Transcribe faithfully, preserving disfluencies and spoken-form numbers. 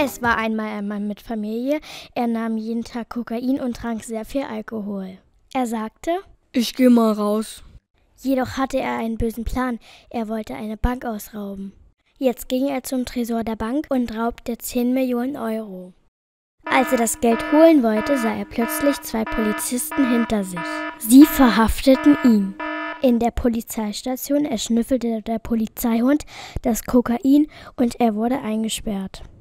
Es war einmal ein Mann mit Familie. Er nahm jeden Tag Kokain und trank sehr viel Alkohol. Er sagte: Ich geh mal raus. Jedoch hatte er einen bösen Plan. Er wollte eine Bank ausrauben. Jetzt ging er zum Tresor der Bank und raubte zehn Millionen Euro. Als er das Geld holen wollte, sah er plötzlich zwei Polizisten hinter sich. Sie verhafteten ihn. In der Polizeistation erschnüffelte der Polizeihund das Kokain und er wurde eingesperrt.